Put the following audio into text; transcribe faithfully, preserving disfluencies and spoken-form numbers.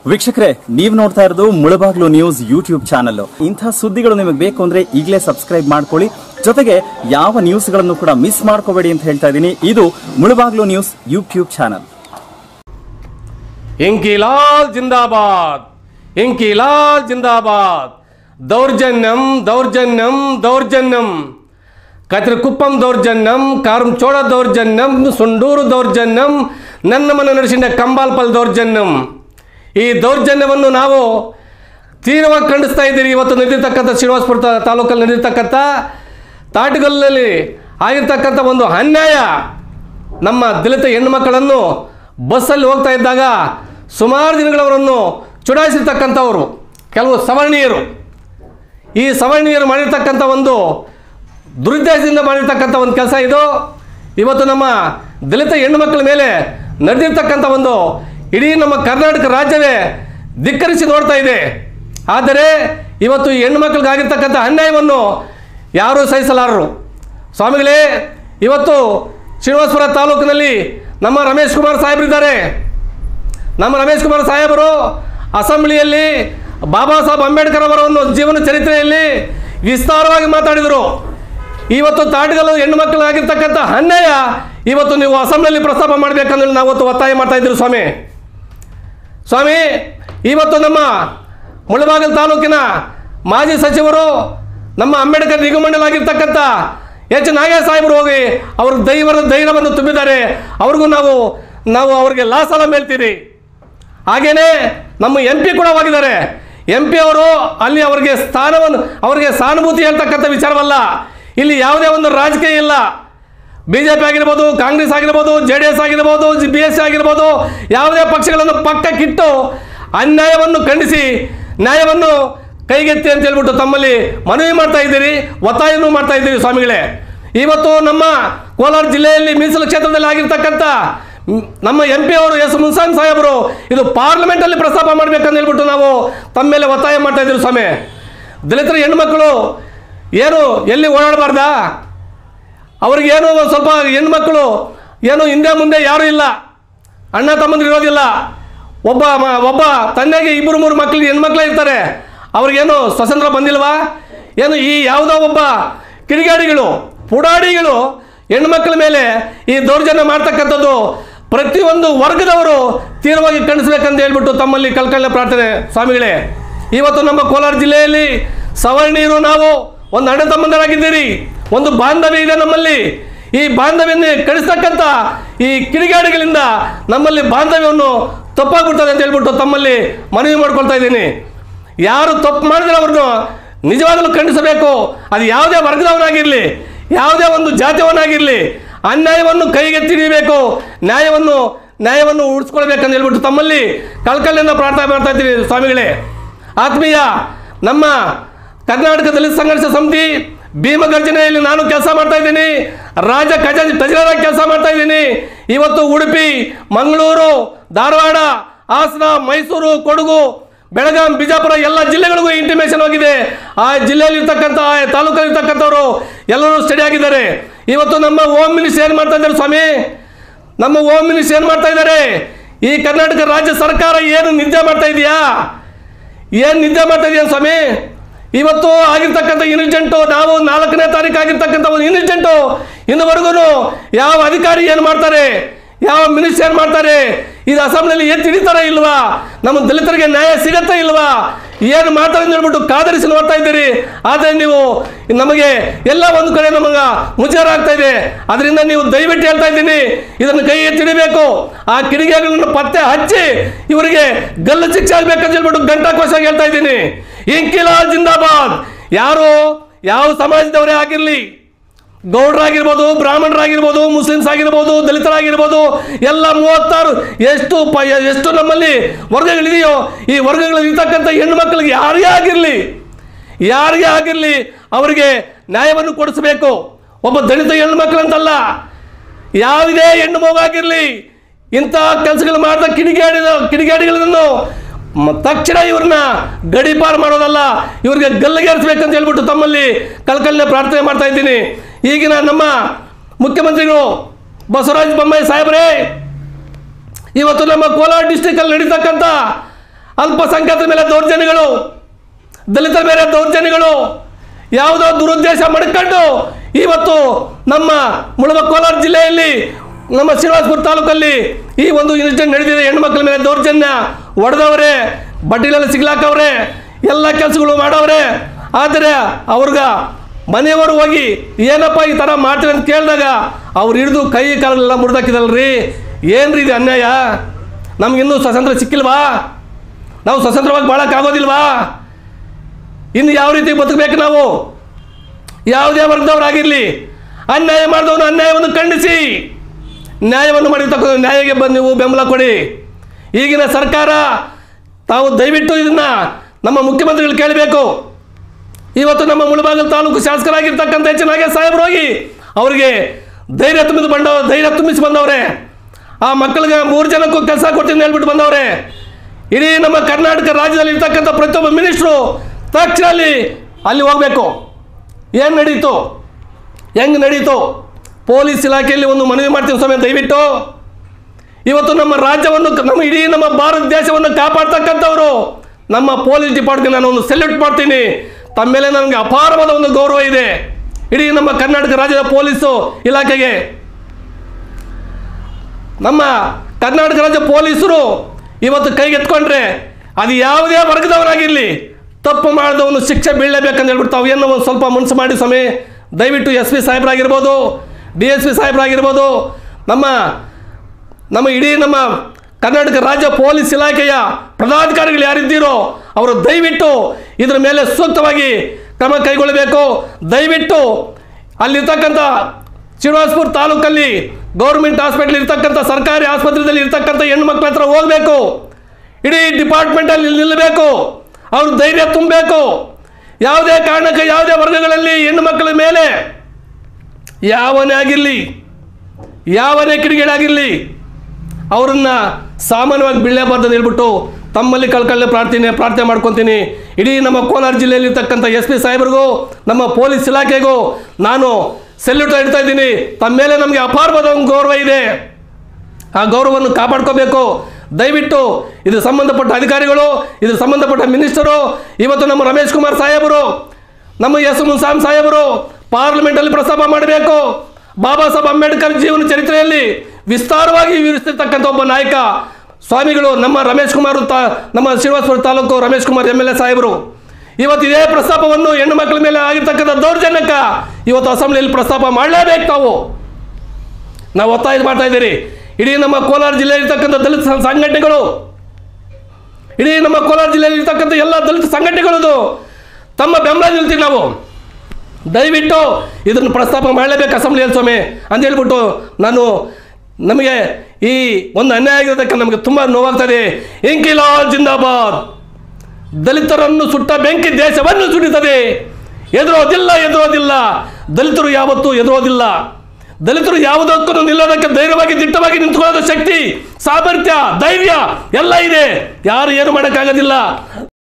ವೀಕ್ಷಕರೇ, ನೀವು ನೋಡ್ತಾ ಇರೋದು ಮುಳಬಾಗ್ಲು ನ್ಯೂಸ್ ಯೂಟ್ಯೂಬ್ ಚಾನಲ್. ಇಂಥ ಸುದ್ದಿಗಳು ನಿಮಗೆ ಬೇಕು ಅಂದ್ರೆ ಈಗಲೇ ಸಬ್ಸ್ಕ್ರೈಬ್ ಮಾಡ್ಕೊಳ್ಳಿ. ಜೊತೆಗೆ ಯಾವ ನ್ಯೂಸ್ಗಳನ್ನು ಕೂಡ ಮಿಸ್ ಮಾಡ್ಕೋಬೇಡಿ ಅಂತ ಹೇಳ್ತಾ ಇದ್ದೀನಿ. ಇದು ಮುಳಬಾಗ್ಲು ನ್ಯೂಸ್ ಯೂಟ್ಯೂಬ್ ಚಾನಲ್. ಇಂಕಿಲಾಲ್ ಜಿಂದಾಬಾದ್, ಇಂಕಿಲಾಲ್ ಜಿಂದಾಬಾದ್. ದೌರ್ಜನ್ಯಂ ದೌರ್ಜನ್ಯಂ ದೌರ್ಜನ್ಯಂ. ಕತ್ರಿಕುಪ್ಪಂ ದೌರ್ಜನ್ಯಂ, ಕಾರಂಚೋಳ ದೌರ್ಜನ್ಯಂ, ಸುಂಡೂರು ದೌರ್ಜನ್ಯಂ, ನನ್ನ ಮನ ನಡೆಸಿದ ಕಂಬಾಲ್ಪಲ್ ದೌರ್ಜನ್ಯಂ. ಈ ದೌರ್ಜನ್ಯವನ್ನು ನಾವು ತೀವ್ರವಾಗಿ ಖಂಡಿಸ್ತಾ ಇದ್ದೀರಿ. ಇವತ್ತು ನಡೆದಿರ್ತಕ್ಕಂಥ ಶ್ರೀನಿವಾಸಪುರ ತಾಲೂಕಲ್ಲಿ ನಡೆದಿರ್ತಕ್ಕಂಥ ತಾಟಿಗಲ್ಲಲ್ಲಿ ಆಗಿರ್ತಕ್ಕಂಥ ಒಂದು ಅನ್ಯಾಯ. ನಮ್ಮ ದಲಿತ ಹೆಣ್ಣುಮಕ್ಕಳನ್ನು ಬಸ್ಸಲ್ಲಿ ಹೋಗ್ತಾ ಇದ್ದಾಗ ಸುಮಾರು ದಿನಗಳವರನ್ನು ಚುಡಾಯಿಸಿರ್ತಕ್ಕಂಥವರು ಕೆಲವು ಸವರ್ಣೀಯರು. ಈ ಸವರ್ಣೀಯರು ಮಾಡಿರ್ತಕ್ಕಂಥ ಒಂದು ದುರುದ್ದೇಶದಿಂದ ಮಾಡಿರ್ತಕ್ಕಂಥ ಒಂದು ಕೆಲಸ ಇದು. ಇವತ್ತು ನಮ್ಮ ದಲಿತ ಹೆಣ್ಣುಮಕ್ಕಳ ಮೇಲೆ ನಡೆದಿರ್ತಕ್ಕಂಥ ಒಂದು ಇಡೀ ನಮ್ಮ ಕರ್ನಾಟಕ ರಾಜ್ಯವೇ ಧಿಕ್ಕರಿಸಿ ನೋಡ್ತಾ ಇದೆ. ಆದರೆ ಇವತ್ತು ಈ ಹೆಣ್ಣು ಮಕ್ಕಳಿಗಾಗಿರ್ತಕ್ಕಂಥ ಅನ್ಯಾಯವನ್ನು ಯಾರೂ ಸಹಿಸಲಾರರು. ಸ್ವಾಮಿಗಳೇ, ಇವತ್ತು ಶ್ರೀನಿವಾಸಪುರ ತಾಲೂಕಿನಲ್ಲಿ ನಮ್ಮ ರಮೇಶ್ ಕುಮಾರ್ ಸಾಹೇಬರಿದ್ದಾರೆ. ನಮ್ಮ ರಮೇಶ್ ಕುಮಾರ್ ಸಾಹೇಬರು ಅಸೆಂಬ್ಲಿಯಲ್ಲಿ ಬಾಬಾ ಸಾಹೇಬ್ ಅಂಬೇಡ್ಕರ್ ಅವರ ಒಂದು ಜೀವನ ಚರಿತ್ರೆಯಲ್ಲಿ ವಿಸ್ತಾರವಾಗಿ ಮಾತಾಡಿದರು. ಇವತ್ತು ತಾಟಿಗಲ್ಲು ಹೆಣ್ಣು ಮಕ್ಕಳಿಗಾಗಿರ್ತಕ್ಕಂಥ ಅನ್ಯಾಯ ಇವತ್ತು ನೀವು ಅಸೆಂಬ್ಲಿಯಲ್ಲಿ ಪ್ರಸ್ತಾಪ ಮಾಡಬೇಕಂದ್ರೆ ನಾವು ಇವತ್ತು ಒತ್ತಾಯ ಮಾಡ್ತಾ ಇದ್ದೀವಿ. ಸ್ವಾಮಿ ಸ್ವಾಮಿ ಇವತ್ತು ನಮ್ಮ ಮುಳಬಾಗಿಲು ತಾಲೂಕಿನ ಮಾಜಿ ಸಚಿವರು ನಮ್ಮ ಅಂಬೇಡ್ಕರ್ ನಿಗಮಂಡಲಾಗಿರ್ತಕ್ಕಂಥ ಎಚ್ ನಾಗೇಶ್ ಸಾಹೇಬರು ಹೋಗಿ ಅವ್ರ ದೈವರ ಧೈರ್ಯವನ್ನು ತುಂಬಿದ್ದಾರೆ. ಅವ್ರಿಗೂ ನಾವು ನಾವು ಅವರಿಗೆ ಲಾಸಲ ಮೇಳ್ತೀರಿ. ಹಾಗೆಯೇ ನಮ್ಮ ಎಂ ಪಿ ಕೂಡ ಹೋಗಿದ್ದಾರೆ. ಎಂ ಪಿ ಅವರು ಅಲ್ಲಿ ಅವರಿಗೆ ಸ್ಥಾನವನ್ನು ಅವರಿಗೆ ಸಹಾನುಭೂತಿ ಹೇಳ್ತಕ್ಕಂಥ ವಿಚಾರವಲ್ಲ. ಇಲ್ಲಿ ಯಾವುದೇ ಒಂದು ರಾಜಕೀಯ ಇಲ್ಲ. ಬಿ ಜೆ ಪಿ ಆಗಿರ್ಬೋದು, ಕಾಂಗ್ರೆಸ್ ಆಗಿರ್ಬೋದು, ಜೆ ಡಿ ಎಸ್ ಆಗಿರ್ಬೋದು, ಬಿ ಎಸ್ ಸಿ ಆಗಿರ್ಬೋದು, ಯಾವುದೇ ಪಕ್ಷಗಳನ್ನು ಪಕ್ಕಕ್ಕಿಟ್ಟು ಅನ್ಯಾಯವನ್ನು ಖಂಡಿಸಿ ನ್ಯಾಯವನ್ನು ಕೈಗೆತ್ತಿ ಅಂತ ಹೇಳ್ಬಿಟ್ಟು ತಮ್ಮಲ್ಲಿ ಮನವಿ ಮಾಡ್ತಾ ಇದ್ದೀರಿ, ಒತ್ತಾಯನೂ ಮಾಡ್ತಾ ಇದ್ದೀರಿ. ಸ್ವಾಮಿಗಳೇ, ಇವತ್ತು ನಮ್ಮ ಕೋಲಾರ ಜಿಲ್ಲೆಯಲ್ಲಿ ಮೀಸಲು ಕ್ಷೇತ್ರದಲ್ಲಿ ಆಗಿರ್ತಕ್ಕಂಥ ನಮ್ಮ ಎಂ ಪಿ ಅವರು ಎಸ್ ಮುನ್ಸಾನ್ ಸಾಹೇಬರು ಇದು ಪಾರ್ಲಿಮೆಂಟಲ್ಲಿ ಪ್ರಸ್ತಾಪ ಮಾಡಬೇಕಂತ ಹೇಳ್ಬಿಟ್ಟು ನಾವು ತಮ್ಮ ಮೇಲೆ ಒತ್ತಾಯ ಮಾಡ್ತಾ ಇದ್ದೀವಿ. ಸ್ವಾಮಿ, ದಲಿತರ ಹೆಣ್ಮಕ್ಕಳು ಏನು ಎಲ್ಲಿ ಓಡಾಡಬಾರ್ದಾ? ಅವ್ರಿಗೇನು ಒಂದು ಸ್ವಲ್ಪ ಹೆಣ್ಮಕ್ಕಳು ಏನು ಹಿಂದೆ ಮುಂದೆ ಯಾರೂ ಇಲ್ಲ, ಅಣ್ಣ ತಮ್ಮಂದಿರು ಇರೋದಿಲ್ಲ. ಒಬ್ಬ ಒಬ್ಬ ತಂದೆಗೆ ಇಬ್ಬರು ಮೂರು ಮಕ್ಕಳು ಹೆಣ್ಮಕ್ಳೇ ಇರ್ತಾರೆ. ಅವ್ರಿಗೇನು ಸ್ವಾತಂತ್ರ್ಯ ಬಂದಿಲ್ವಾ? ಏನು ಈ ಯಾವುದೋ ಒಬ್ಬ ಕಿಡಿಗಾಡಿಗಳು ಪುಡಾಡಿಗಳು ಹೆಣ್ಮಕ್ಳ ಮೇಲೆ ಈ ದೌರ್ಜನ್ಯ ಮಾಡ್ತಕ್ಕಂಥದ್ದು ಪ್ರತಿಯೊಂದು ವರ್ಗದವರು ತೀವ್ರವಾಗಿ ಖಂಡಿಸಬೇಕಂತ ಹೇಳ್ಬಿಟ್ಟು ತಮ್ಮಲ್ಲಿ ಕಳ್ಕೊಳ್ಳೋ ಪ್ರಾರ್ಥನೆ. ಸ್ವಾಮಿಗಳೇ, ಇವತ್ತು ನಮ್ಮ ಕೋಲಾರ ಜಿಲ್ಲೆಯಲ್ಲಿ ಸವರ್ಣೀಯರು ನಾವು ಒಂದು ಅಣ್ಣ ತಮ್ಮಂದರಾಗಿದ್ದೀರಿ. ಒಂದು ಬಾಂಧವ್ಯ ಇದೆ ನಮ್ಮಲ್ಲಿ. ಈ ಬಾಂಧವ್ಯವನ್ನು ಕಡಿಸ್ತಕ್ಕಂಥ ಈ ಕಿಡಿಗಾಡಿಗಳಿಂದ ನಮ್ಮಲ್ಲಿ ಬಾಂಧವ್ಯವನ್ನು ತಪ್ಪಾಗ್ಬಿಡ್ತದೆ ಅಂತ ಹೇಳ್ಬಿಟ್ಟು ತಮ್ಮಲ್ಲಿ ಮನವಿ ಮಾಡ್ಕೊಳ್ತಾ ಇದ್ದೀನಿ. ಯಾರು ತಪ್ಪು ಮಾಡಿದ್ರೆ ಅವ್ರನ್ನು ನಿಜವಾಗಲೂ ಖಂಡಿಸಬೇಕು. ಅದು ಯಾವುದೇ ವರ್ಗದವನಾಗಿರಲಿ, ಯಾವುದೇ ಒಂದು ಜಾತಿಯವನಾಗಿರಲಿ, ಅನ್ಯಾಯವನ್ನು ಕೈಗೆತ್ತಿಡಿಬೇಕು, ನ್ಯಾಯವನ್ನು ನ್ಯಾಯವನ್ನು ಉಳಿಸ್ಕೊಳ್ಬೇಕಂತ ಹೇಳ್ಬಿಟ್ಟು ತಮ್ಮಲ್ಲಿ ಕಳ್ಕಳಿಯಿಂದ ಪ್ರಾರ್ಥನೆ ಮಾಡ್ತಾ ಇದ್ದೀನಿ. ಸ್ವಾಮಿಗಳೇ, ಆತ್ಮೀಯ ನಮ್ಮ ಕರ್ನಾಟಕ ದಲಿತ ಸಂಘರ್ಷ ಸಮಿತಿ ಭೀಮಗರ್ಜನೆಯಲ್ಲಿ ನಾನು ಕೆಲಸ ಮಾಡ್ತಾ ಇದ್ದೀನಿ. ರಾಜ್ಯ ಖಜ ಖಜಾನಾಗಿ ಕೆಲಸ ಮಾಡ್ತಾ ಇದ್ದೀನಿ. ಇವತ್ತು ಉಡುಪಿ, ಮಂಗಳೂರು, ಧಾರವಾಡ, ಹಾಸನ, ಮೈಸೂರು, ಕೊಡಗು, ಬೆಳಗಾಂ, ಬಿಜಾಪುರ ಎಲ್ಲ ಜಿಲ್ಲೆಗಳಿಗೂ ಇಂಟಿಮೇಷನ್ ಹೋಗಿದೆ. ಆ ಜಿಲ್ಲೆಯಲ್ಲಿ ಇರ್ತಕ್ಕಂಥ ಆ ತಾಲೂಕಲ್ಲಿ ಇರ್ತಕ್ಕಂಥವರು ಎಲ್ಲರೂ ಸ್ಟಡಿ ಆಗಿದ್ದಾರೆ. ಇವತ್ತು ನಮ್ಮ ಹೋಮ್ ಮಿನಿಸ್ಟರ್ ಏನು ಮಾಡ್ತಾ ಇದ್ದಾರೆ? ಸ್ವಾಮಿ, ನಮ್ಮ ಹೋಮ್ ಮಿನಿಸ್ಟರ್ ಏನು ಮಾಡ್ತಾ ಇದ್ದಾರೆ? ಈ ಕರ್ನಾಟಕ ರಾಜ್ಯ ಸರ್ಕಾರ ಏನು ನಿದ್ದೆ ಮಾಡ್ತಾ ಇದೆಯಾ? ಏನು ನಿದ್ದೆ ಮಾಡ್ತಾ ಇದೆಯಾ ಸ್ವಾಮಿ? ಇವತ್ತು ಆಗಿರ್ತಕ್ಕಂಥ ಇನ್ಸಿಡೆಂಟು, ನಾವು ನಾಲ್ಕನೇ ತಾರೀಕು ಆಗಿರ್ತಕ್ಕಂಥ ಒಂದು ಇನ್ಸಿಡೆಂಟು ಇನ್ನುವರೆಗೂ ಯಾವ ಅಧಿಕಾರಿ ಏನು ಮಾಡ್ತಾರೆ, ಯಾವ ಮಿನಿಸ್ಟರ್ ಏನು ಮಾಡ್ತಾರೆ, ಇದು ಅಸೆಂಬ್ಲಿಯಲ್ಲಿ ಏನು ತಿಳಿತಾರ ಇಲ್ವಾ? ನಮ್ಮ ದಲಿತರಿಗೆ ನ್ಯಾಯ ಸಿಗತ್ತಾ ಇಲ್ವಾ? ಏನು ಮಾಡ್ತಾರೆ ಅಂತ ಹೇಳ್ಬಿಟ್ಟು ಕಾದರಿಸಿ ನೋಡ್ತಾ ಇದ್ದೀರಿ. ಆದರೆ ನೀವು ನಮಗೆ ಎಲ್ಲ ಒಂದು ಕಡೆ ನಮಗೆ ಮುಜಾರ ಆಗ್ತಾ ಇದೆ. ಅದರಿಂದ ನೀವು ದಯವಿಟ್ಟು ಹೇಳ್ತಾ ಇದ್ದೀನಿ, ಇದನ್ನು ಕೈ ಎತ್ತಿಡಬೇಕು. ಆ ಕಿಡಿಗೆಗಳನ್ನು ಪತ್ತೆ ಹಚ್ಚಿ ಇವರಿಗೆ ಗಲ್ಲು ಶಿಕ್ಷೆ ಆಗ್ಬೇಕಂತ ಹೇಳ್ಬಿಟ್ಟು ಗಂಟಾಕೋಶವಾಗಿ ಹೇಳ್ತಾ ಇದ್ದೀನಿ. ಇಂಕಿಲಾಲ್ ಜಿಂದಾಬಾದ್. ಯಾರು ಯಾವ ಸಮಾಜದವರೇ ಆಗಿರಲಿ, ಗೌಡರಾಗಿರ್ಬೋದು, ಬ್ರಾಹ್ಮಣರಾಗಿರ್ಬೋದು, ಮುಸ್ಲಿಮ್ಸ್ ಆಗಿರ್ಬೋದು, ದಲಿತರಾಗಿರ್ಬೋದು, ಎಲ್ಲ ಮೂವತ್ತಾರು ಎಷ್ಟು ಪ ಎಷ್ಟು ನಮ್ಮಲ್ಲಿ ವರ್ಗಗಳಿದೆಯೋ ಈ ವರ್ಗಗಳಲ್ಲಿ ಇರ್ತಕ್ಕಂಥ ಹೆಣ್ಣು ಮಕ್ಕಳಿಗೆ ಯಾರಿಗೇ ಆಗಿರಲಿ ಯಾರಿಗೇ ಆಗಿರಲಿ ಅವರಿಗೆ ನ್ಯಾಯವನ್ನು ಕೊಡಿಸಬೇಕು. ಒಬ್ಬ ದಲಿತ ಹೆಣ್ಣು ಮಕ್ಕಳಂತಲ್ಲ, ಯಾವುದೇ ಹೆಣ್ಣು ಮಗುವಾಗಿರಲಿ ಇಂಥ ಕೆಲಸಗಳು ಮಾಡಿದ ಕಿಡಿಗೇಡಿದ ಕಿಡಿಗೇಡಿಗಳನ್ನು ತಕ್ಷಣ ಇವ್ರನ್ನ ಗಡಿಪಾರು ಮಾಡೋದಲ್ಲ, ಇವ್ರಿಗೆ ಗಲ್ಲಿಗೇರಿಸಬೇಕಂತ ಹೇಳ್ಬಿಟ್ಟು ತಮ್ಮಲ್ಲಿ ಕಳ್ಕಳ್ಳೆ ಪ್ರಾರ್ಥನೆ ಮಾಡ್ತಾ ಇದ್ದೀನಿ. ಈಗಿನ ನಮ್ಮ ಮುಖ್ಯಮಂತ್ರಿಗಳು ಬಸವರಾಜ ಬೊಮ್ಮಾಯಿ ಸಾಹೇಬರೇ, ಇವತ್ತು ನಮ್ಮ ಕೋಲಾರ ಡಿಸ್ಟ್ರಿಕ್ಟ್ ಅಲ್ಲಿ ನಡೀತಕ್ಕಂಥ ಅಲ್ಪಸಂಖ್ಯಾತರ ಮೇಲೆ ದೌರ್ಜನ್ಯಗಳು, ದಲಿತರ ಮೇಲೆ ದೌರ್ಜನ್ಯಗಳು, ಯಾವುದೋ ದುರುದ್ದೇಶ ಮಾಡಿಕೊಂಡು ಇವತ್ತು ನಮ್ಮ ಮುಳಬ ಕೋಲಾರ ಜಿಲ್ಲೆಯಲ್ಲಿ ನಮ್ಮ ಶ್ರೀನಿವಾಸಪುರ ತಾಲೂಕಲ್ಲಿ ಈ ಒಂದು ಇನ್ಸಿಡೆಂಟ್ ನಡೆದಿದೆ. ಹೆಣ್ಮಕ್ಳ ಮೇಲೆ ದೌರ್ಜನ್ಯ, ಹೊಡೆದವ್ರೆ, ಬಡ್ಡಿಲೆಲ್ಲ ಸಿಗ್ಲಾಕವ್ರೆ, ಎಲ್ಲ ಕೆಲಸಗಳು ಮಾಡವ್ರೆ. ಆದರೆ ಅವ್ರಿಗೆ ಮನೆಯವರು ಹೋಗಿ ಏನಪ್ಪ ಈ ಥರ ಮಾಡ್ತೀವಿ ಅಂತ ಕೇಳಿದಾಗ ಅವ್ರು ಹಿಡಿದು ಕೈ ಕಾಲೆಲ್ಲ ಮುರಿದಾಕಿದಲ್ರಿ. ಏನ್ರಿ ಇದು ಅನ್ಯಾಯ? ನಮಗಿನ್ನೂ ಸ್ವಾತಂತ್ರ್ಯ ಸಿಕ್ಕಿಲ್ವಾ? ನಾವು ಸ್ವತಂತ್ರವಾಗಿ ಬಾಳಕ್ಕಾಗೋದಿಲ್ವಾ? ಇನ್ನು ಯಾವ ರೀತಿ ಬದುಕಬೇಕು ನಾವು? ಯಾವುದೇ ವರ್ಗದವರಾಗಿರಲಿ, ಅನ್ಯಾಯ ಮಾಡಿದವನು ಅನ್ಯಾಯವನ್ನು ಖಂಡಿಸಿ ನ್ಯಾಯವನ್ನು ಮಾಡಿರ್ತಕ್ಕ ನ್ಯಾಯಕ್ಕೆ ಬಂದು ನೀವು ಬೆಂಬಲ ಕೊಡಿ. ಈಗಿನ ಸರ್ಕಾರ ತಾವು ದಯವಿಟ್ಟು ಇದನ್ನು ನಮ್ಮ ಮುಖ್ಯಮಂತ್ರಿಗಳು ಕೇಳಬೇಕು. ಇವತ್ತು ನಮ್ಮ ಮುಳಬಾಗಿಲು ತಾಲೂಕು ಶಾಸಕರಾಗಿರ್ತಕ್ಕಂಥ ಎಚ್ ನಾಗೇಶ್ ಸಾಹೇಬರು ಹೋಗಿ ಅವರಿಗೆ ಧೈರ್ಯ ತುಂಬಿದು ಬಂದ ಧೈರ್ಯ ತುಂಬಿಸಿ ಬಂದವ್ರೆ. ಆ ಮಕ್ಕಳಿಗೆ ಮೂರು ಜನಕ್ಕೂ ಕೆಲಸ ಕೊಡ್ತೀನಿ ಹೇಳ್ಬಿಟ್ಟು ಬಂದವ್ರೆ. ಇಡೀ ನಮ್ಮ ಕರ್ನಾಟಕ ರಾಜ್ಯದಲ್ಲಿ ಇರ್ತಕ್ಕಂಥ ಪ್ರತಿಯೊಬ್ಬ ಮಿನಿಸ್ಟ್ರು ತಕ್ಷಣ ಅಲ್ಲಿ ಅಲ್ಲಿ ಹೋಗಬೇಕು. ಏನು ನಡೀತು, ಹೆಂಗೆ ನಡೀತು? ಪೊಲೀಸ್ ಇಲಾಖೆಯಲ್ಲಿ ಒಂದು ಮನವಿ ಮಾಡ್ತೀನಿ ಸ್ವಾಮಿ, ದಯವಿಟ್ಟು ಇವತ್ತು ನಮ್ಮ ರಾಜ್ಯವನ್ನು, ನಮ್ಮ ಇಡೀ ನಮ್ಮ ಭಾರತ ದೇಶವನ್ನು ಕಾಪಾಡ್ತಕ್ಕಂಥವರು ನಮ್ಮ ಪೊಲೀಸ್ ಡಿಪಾರ್ಟ್ಮೆಂಟ್ ನಾನು ಒಂದು ಸೆಲ್ಯೂಟ್ ಮಾಡ್ತೀನಿ. ತಮ್ಮ ಮೇಲೆ ನನಗೆ ಅಪಾರವಾದ ಒಂದು ಗೌರವ ಇದೆ. ಇಡೀ ನಮ್ಮ ಕರ್ನಾಟಕ ರಾಜ್ಯದ ಪೊಲೀಸು ಇಲಾಖೆಗೆ, ನಮ್ಮ ಕರ್ನಾಟಕ ರಾಜ್ಯ ಪೊಲೀಸರು ಇವತ್ತು ಕೈಗೆತ್ಕೊಂಡ್ರೆ ಅದು ಯಾವುದೇ ವರ್ಗದವರಾಗಿರಲಿ ತಪ್ಪು ಮಾಡಿದವನು ಶಿಕ್ಷೆ ಬೀಳಲೇಬೇಕಂತ ಹೇಳ್ಬಿಟ್ಟು ತಾವು ಏನೋ ಒಂದು ಸ್ವಲ್ಪ ಮನಸ್ಸು ಮಾಡಿ ಸ್ವಾಮಿ. ದಯವಿಟ್ಟು ಎಸ್ ಪಿ ಸಾಹೇಬರಾಗಿರ್ಬೋದು, ಡಿ ಎಸ್ ಪಿ ಸಾಹೇಬರಾಗಿರ್ಬೋದು, ನಮ್ಮ ನಮ್ಮ ಇಡೀ ನಮ್ಮ ಕರ್ನಾಟಕ ರಾಜ್ಯ ಪೊಲೀಸ್ ಇಲಾಖೆಯ ಪದಾಧಿಕಾರಿಗಳು ಯಾರಿದ್ದೀರೋ ಅವರು ದಯವಿಟ್ಟು ಇದರ ಮೇಲೆ ಸೂಕ್ತವಾಗಿ ಕ್ರಮ ಕೈಗೊಳ್ಳಬೇಕು. ದಯವಿಟ್ಟು ಅಲ್ಲಿರ್ತಕ್ಕಂಥ ಶ್ರೀನಿವಾಸಪುರ ತಾಲೂಕಲ್ಲಿ ಗೌರ್ಮೆಂಟ್ ಹಾಸ್ಪಿಟಲ್ ಇರ್ತಕ್ಕಂಥ ಸರ್ಕಾರಿ ಆಸ್ಪತ್ರೆಯಲ್ಲಿ ಇರ್ತಕ್ಕಂಥ ಹೆಣ್ಣು ಮಕ್ಕಳ ಹತ್ರ ಹೋಗಬೇಕು. ಇಡೀ ಡಿಪಾರ್ಟ್ಮೆಂಟಲ್ಲಿ ನಿಲ್ಲಬೇಕು. ಅವರು ಧೈರ್ಯ ತುಂಬಬೇಕು. ಯಾವುದೇ ಕಾರಣಕ್ಕೆ ಯಾವುದೇ ವರ್ಗಗಳಲ್ಲಿ ಹೆಣ್ಣು ಮಕ್ಕಳ ಮೇಲೆ ಯಾವನೇ ಆಗಿರಲಿ, ಯಾವನೇ ಕಿಡಿಗೇಡಾಗಿರಲಿ ಅವರನ್ನು ಸಾಮಾನ್ಯವಾಗಿ ಬೀಳಲೇಬಾರ್ದು ಹೇಳ್ಬಿಟ್ಟು ತಮ್ಮಲ್ಲಿ ಕಳ್ಕೊಳ್ಳೆ ಪ್ರಾರ್ಥನೆ ಪ್ರಾರ್ಥನೆ ಮಾಡ್ಕೊತೀನಿ. ಇಡೀ ನಮ್ಮ ಕೋಲಾರ ಜಿಲ್ಲೆಯಲ್ಲಿರ್ತಕ್ಕಂಥ ಎಸ್ ಪಿ ಸಾಹೇಬರಿಗೂ ನಮ್ಮ ಪೊಲೀಸ್ ಇಲಾಖೆಗೂ ನಾನು ಸೆಲ್ಯೂಟ್ ಇಡ್ತಾ ಇದ್ದೀನಿ. ತಮ್ಮ ಮೇಲೆ ನಮಗೆ ಅಪಾರವಾದ ಒಂದು ಗೌರವ ಇದೆ. ಆ ಗೌರವವನ್ನು ಕಾಪಾಡ್ಕೋಬೇಕು. ದಯವಿಟ್ಟು ಇದು ಸಂಬಂಧಪಟ್ಟ ಅಧಿಕಾರಿಗಳು, ಇದು ಸಂಬಂಧಪಟ್ಟ ಮಿನಿಸ್ಟರು, ಇವತ್ತು ನಮ್ಮ ರಮೇಶ್ ಕುಮಾರ್ ಸಾಹೇಬರು, ನಮ್ಮ ಎಸ್ ಮುನ್ಸಾಮ್ ಸಾಹೇಬರು ಪಾರ್ಲಿಮೆಂಟಲ್ಲಿ ಪ್ರಸ್ತಾಪ ಮಾಡಬೇಕು. ಬಾಬಾ ಸಾಹೇಬ್ ಅಂಬೇಡ್ಕರ್ ಜೀವನ ಚರಿತ್ರೆಯಲ್ಲಿ ವಿಸ್ತಾರವಾಗಿ ವಿವರಿಸಿರ್ತಕ್ಕಂಥ ಒಬ್ಬ ನಾಯಕ ಸ್ವಾಮಿಗಳು ನಮ್ಮ ರಮೇಶ್ ಕುಮಾರ್ ತಾ ನಮ್ಮ Srinivaspur taluk Ramesh Kumar M L A ಸಾಹೇಬರು ಇವತ್ತು ಇದೇ ಪ್ರಸ್ತಾಪವನ್ನು ಹೆಣ್ಣು ಮಕ್ಕಳ ಮೇಲೆ ಆಗಿರ್ತಕ್ಕಂಥ ದೌರ್ಜನ್ಯಕ್ಕೆ ಇವತ್ತು ಅಸೆಂಬ್ಲಿಯಲ್ಲಿ ಪ್ರಸ್ತಾಪ ಮಾಡಲೇಬೇಕು. ತಾವು ನಾವು ಒತ್ತಾಯ ಮಾಡ್ತಾ ಇದ್ದೀರಿ. ಇಡೀ ನಮ್ಮ ಕೋಲಾರ ಜಿಲ್ಲೆಯಲ್ಲಿರ್ತಕ್ಕಂಥ ದಲಿತ ಸಂಘಟನೆಗಳು, ಇಡೀ ನಮ್ಮ ಕೋಲಾರ ಜಿಲ್ಲೆಯಲ್ಲಿರ್ತಕ್ಕಂಥ ಎಲ್ಲ ದಲಿತ ಸಂಘಟನೆಗಳದು ತಮ್ಮ ಬೆಂಬಲ ನಿಲ್ತೀವಿ. ನಾವು ದಯವಿಟ್ಟು ಇದನ್ನು ಪ್ರಸ್ತಾಪ ಮಾಡಲೇಬೇಕು ಅಸೆಂಬ್ಲಿಯಲ್ಲಿ ಸ್ವಾಮಿ ಅಂತ ಹೇಳ್ಬಿಟ್ಟು ನಾನು ನಮಗೆ ಈ ಒಂದು ಅನ್ಯಾಯ ಆಗಿರೋದಕ್ಕೆ ನಮಗೆ ತುಂಬ ನೋವಾಗ್ತದೆ. ಇಂಕಿಲಾಲ್ ಜಿಂದಾಬಾದ್. ದಲಿತರನ್ನು ಸುಟ್ಟ ಬೆಂಕಿ ದೇಶವನ್ನು ಸುಡಿತದೆ. ಎದುರೋದಿಲ್ಲ ಎದುರೋದಿಲ್ಲ ದಲಿತರು ಯಾವತ್ತೂ ಎದುರೋದಿಲ್ಲ. ದಲಿತರು ಯಾವುದಕ್ಕೂ ನಿಲ್ಲೋದಕ್ಕೆ ಧೈರ್ಯವಾಗಿ ದಿಟ್ಟವಾಗಿ ನಿಂತ್ಕೊಳ್ಳೋದು ಶಕ್ತಿ, ಸಾಮರ್ಥ್ಯ, ಧೈರ್ಯ ಎಲ್ಲ ಇದೆ. ಯಾರು ಏನು ಮಾಡೋಕ್ಕಾಗೋದಿಲ್ಲ.